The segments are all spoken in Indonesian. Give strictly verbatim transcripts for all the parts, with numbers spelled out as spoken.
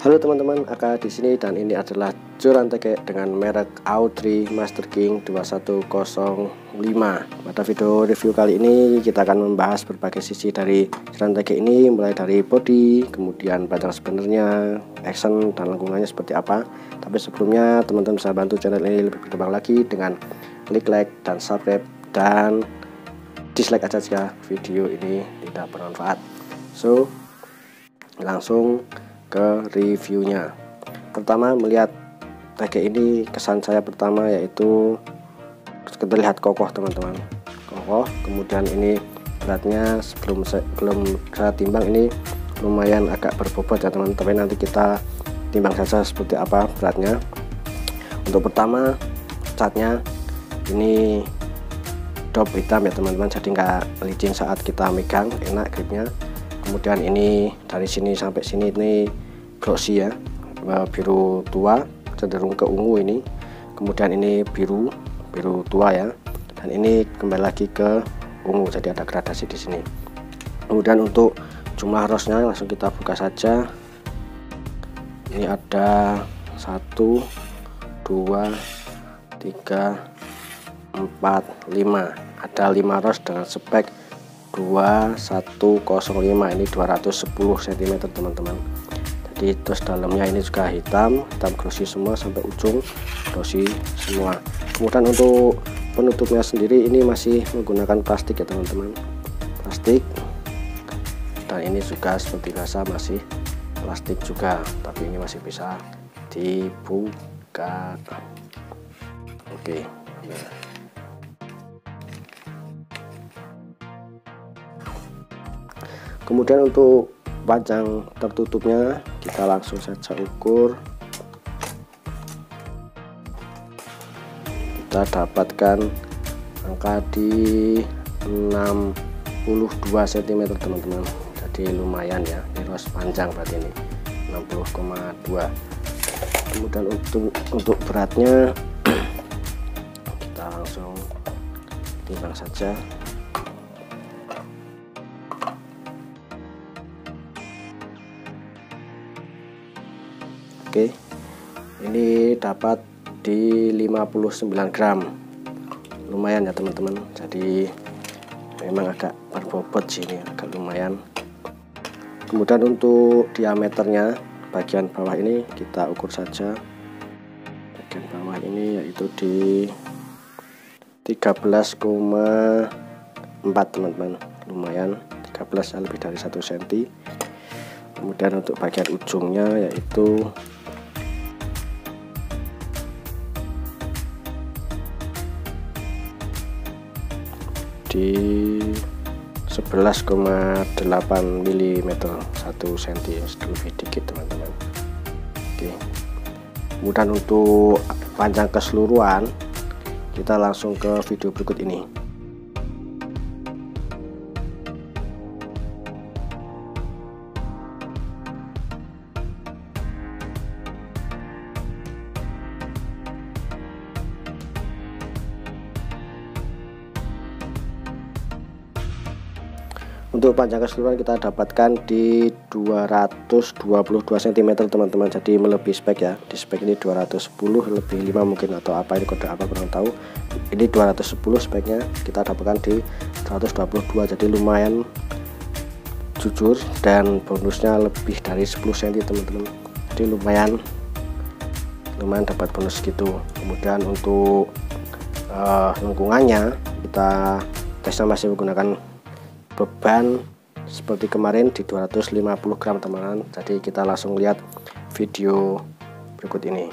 Halo teman-teman, Aka di sini dan ini adalah joran tege dengan merek Audrey Master King dua satu nol lima. Pada video review kali ini kita akan membahas berbagai sisi dari joran tege ini, mulai dari body, kemudian panjang sebenarnya, action dan lengkungannya seperti apa. Tapi sebelumnya teman-teman bisa bantu channel ini lebih berkembang lagi dengan klik like dan subscribe dan dislike aja jika video ini tidak bermanfaat. So langsung ke reviewnya. Pertama, melihat tege ini, kesan saya pertama yaitu terlihat kokoh teman-teman, kokoh. Kemudian ini beratnya sebelum saya, belum saya timbang ini lumayan agak berbobot ya teman-teman, tapi nanti kita timbang saja seperti apa beratnya. Untuk pertama, catnya ini dop hitam ya teman-teman, jadi nggak licin saat kita megang, enak gripnya. Kemudian ini dari sini sampai sini ini glossy ya, biru tua cenderung ke ungu ini. Kemudian ini biru biru tua ya, dan ini kembali lagi ke ungu, jadi ada gradasi di sini. Kemudian untuk jumlah rosnya langsung kita buka saja. Ini ada satu dua tiga empat lima, ada lima ros dengan spek dua satu nol lima, ini dua ratus sepuluh sentimeter teman-teman. Jadi terus dalamnya ini juga hitam hitam glossy semua sampai ujung, glossy semua. Kemudian untuk penutupnya sendiri ini masih menggunakan plastik ya teman-teman, plastik, dan ini juga seperti biasa masih plastik juga, tapi ini masih bisa dibuka. Oke, nah. Kemudian untuk panjang tertutupnya kita langsung saja ukur. Kita dapatkan angka di enam puluh dua sentimeter teman-teman, jadi lumayan ya, ini ros panjang berarti ini enam puluh koma dua. Kemudian untuk untuk beratnya kita langsung timbang saja. Oke, ini dapat di lima puluh sembilan gram, lumayan ya teman-teman, jadi memang agak berbobot sih, ini agak lumayan. Kemudian untuk diameternya bagian bawah ini kita ukur saja, bagian bawah ini yaitu di tiga belas koma empat teman-teman, lumayan, tiga belas ya, lebih dari satu sentimeter. Kemudian untuk bagian ujungnya yaitu di sebelas koma delapan milimeter, satu sentimeter lebih dikit teman-teman. Oke, kemudian untuk panjang keseluruhan kita langsung ke video berikut ini. Untuk panjang keseluruhan kita dapatkan di dua ratus dua puluh dua sentimeter teman-teman, jadi melebihi spek ya. Di spek ini dua ratus sepuluh lebih lima mungkin, atau apa ini kode apa kurang tahu. Ini dua ratus sepuluh speknya, kita dapatkan di seratus dua puluh dua, jadi lumayan jujur, dan bonusnya lebih dari sepuluh sentimeter teman-teman, jadi lumayan lumayan dapat bonus gitu. Kemudian untuk uh, lengkungannya kita tesnya masih menggunakan beban seperti kemarin di dua ratus lima puluh gram teman-teman. Jadi kita langsung lihat video berikut ini.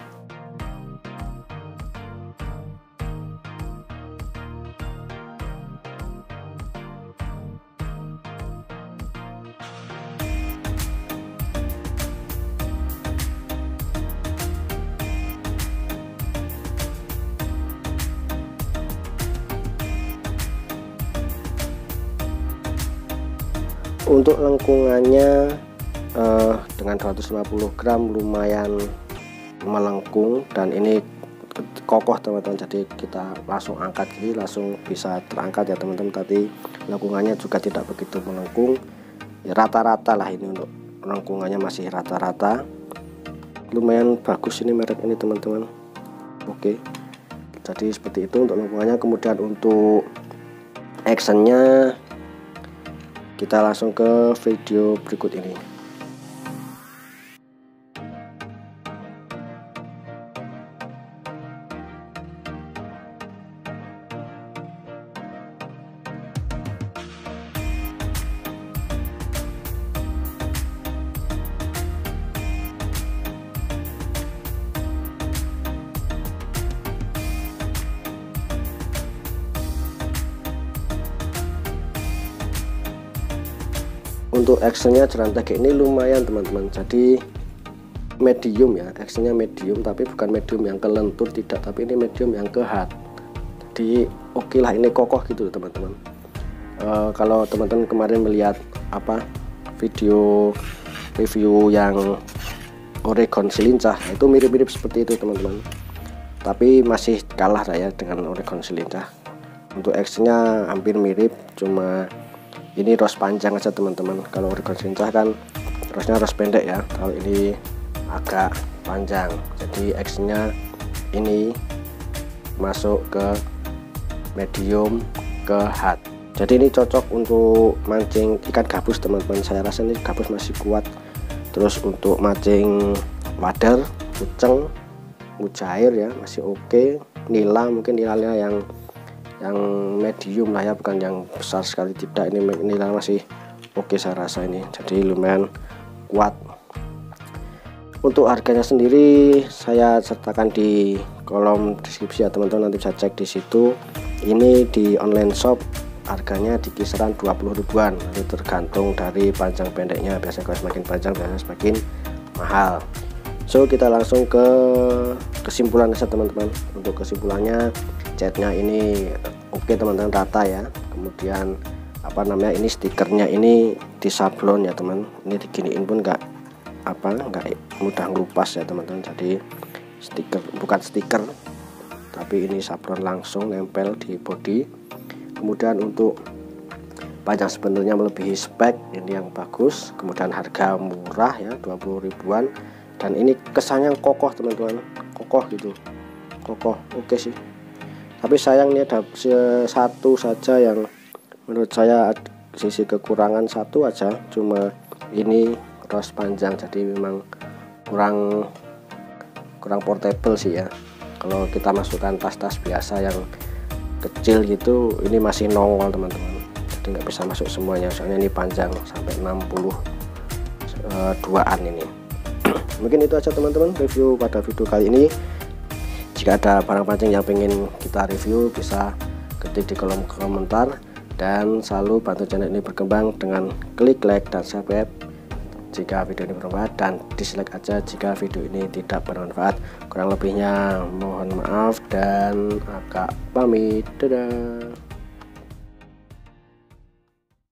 Untuk lengkungannya eh, dengan dua ratus lima puluh gram lumayan melengkung, dan ini kokoh teman-teman, jadi kita langsung angkat gini langsung bisa terangkat ya teman-teman. Tadi lengkungannya juga tidak begitu melengkung ya, rata-rata lah, ini untuk lengkungannya masih rata-rata. lumayan bagus ini merek ini teman-teman. Oke, jadi seperti itu untuk lengkungannya. Kemudian untuk actionnya kita langsung ke video berikut ini. Untuk actionnya Jerantek ini lumayan teman-teman, jadi medium ya, actionnya medium, tapi bukan medium yang ke lentur, tidak, tapi ini medium yang ke hard. Jadi oke okay lah, ini kokoh gitu teman-teman. E, kalau teman-teman kemarin melihat apa video review yang Oregon Silincah, itu mirip-mirip seperti itu teman-teman, tapi masih kalah lah ya dengan Oregon Silincah. Untuk actionnya hampir mirip, cuma ini ros panjang aja teman-teman. Kalau Oregon Silincah kan rosnya ros pendek ya, kalau ini agak panjang, jadi actionnya ini masuk ke medium ke hard. Jadi ini cocok untuk mancing ikan gabus teman-teman. Saya rasa ini gabus masih kuat. Terus untuk mancing wader, kuceng, mujair ya masih oke. Nila mungkin nilainya yang yang medium lah ya, bukan yang besar sekali, tidak, ini nilai masih oke saya rasa ini, jadi lumayan kuat. Untuk harganya sendiri saya sertakan di kolom deskripsi ya teman-teman, nanti bisa cek di situ. Ini di online shop harganya di kisaran dua puluh ribuan, nanti tergantung dari panjang pendeknya, biasanya kalau semakin panjang biasanya semakin mahal. So kita langsung ke kesimpulan saja teman-teman. Untuk kesimpulannya, catnya ini oke okay, teman-teman, rata ya. Kemudian apa namanya, ini stikernya ini disablon ya teman, ini diginiin pun enggak apa enggak mudah ngelupas ya teman-teman. Jadi stiker, bukan stiker, tapi ini sablon langsung nempel di body. Kemudian untuk panjang sebenarnya melebihi spek, ini yang bagus. Kemudian harga murah ya, dua puluh ribuan, dan ini kesannya kokoh teman-teman, kokoh gitu, kokoh oke okay sih. Tapi sayang ini ada satu saja yang menurut saya sisi kekurangan, satu aja, cuma ini ros panjang, jadi memang kurang kurang portable sih ya. Kalau kita masukkan tas-tas biasa yang kecil gitu, ini masih nongol teman-teman, jadi nggak bisa masuk semuanya, soalnya ini panjang sampai enam puluh duaan ini. Mungkin itu aja teman-teman review pada video kali ini. Jika ada barang pancing yang pengen kita review, bisa ketik di kolom komentar, dan selalu bantu channel ini berkembang dengan klik like dan subscribe jika video ini bermanfaat, dan dislike aja jika video ini tidak bermanfaat. Kurang lebihnya mohon maaf dan agak pamit, dadah.